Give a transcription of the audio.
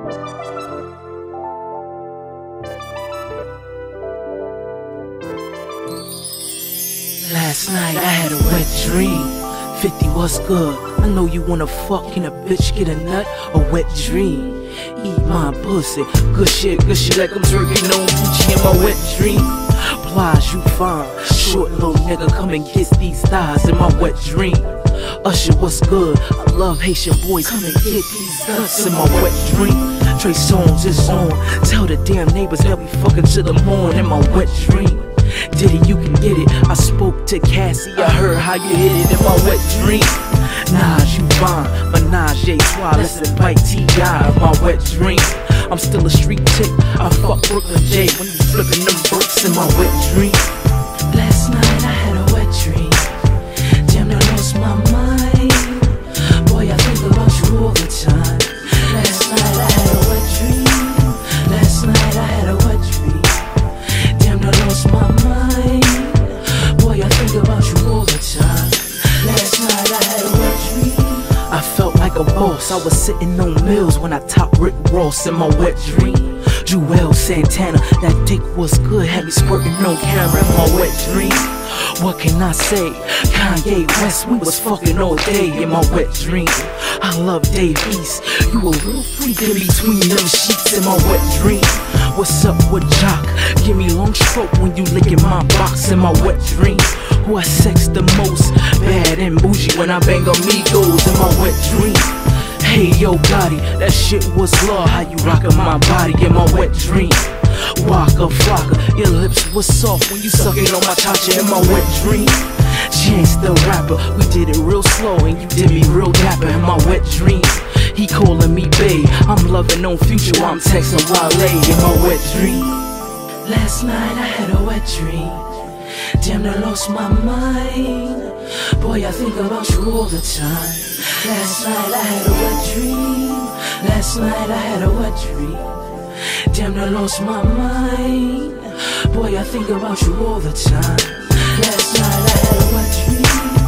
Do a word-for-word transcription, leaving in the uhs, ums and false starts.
Last night I had a wet dream. fifty, what's good? I know you wanna fuck and a bitch get a nut. A wet dream. Eat my pussy. Good shit, good shit like I'm twerking on Gucci in my wet dream. Plies, you fine. Short little nigga, come and kiss these thighs in my wet dream. Usher, what's good? I love Haitian boys, come and get these nuts in my wet dream. Trey Songz is on. Tell the damn neighbors they'll be fucking to the morn in my wet dream. Diddy, you can get it. I spoke to Cassie, I heard how you hit it in my wet dream. Nas, you fine. Menage a trois, let's invite T I in my wet dream. I'm still a street chick. I fuck Brooklyn J when you flipping them bricks in my wet dream. Last night I had a wet dream. Damn, I lost my mind. Boy, I think about you all the time. Last night I had a wet dream. Last night I had a wet dream. Damn, I lost my mind. Boy, I think about you all the time. Last night I had a wet dream. I felt like a boss. I was sitting on mills when I topped Rick Ross in my wet dream. Juelz Santana, that dick was good, had me squirting on camera in my wet dream. What can I say? Kanye West, we was fucking all day in my wet dream. I love Dave East, you a real freak in between them sheets in my wet dream. What's up with Jock? Give me long stroke when you licking my box in my wet dream. Who I sex the most? Bad and bougie when I bang amigos in my wet dream. Hey yo Gotti, that shit was law. How you rockin' my body in my wet dream. Waka Flocka, your lips was soft when you suckin' on my cha-cha in my wet dream. Chance the rapper, we did it real slow and you did me real dapper in my wet dream. He calling me babe, I'm loving on Future while I'm texting Wale in my wet dream. Last night I had a wet dream. Damn, I lost my mind. Boy, I think about you all the time. Last night I had a wet dream. Last night I had a wet dream. Damn, I lost my mind. Boy, I think about you all the time. Last night I had a wet dream.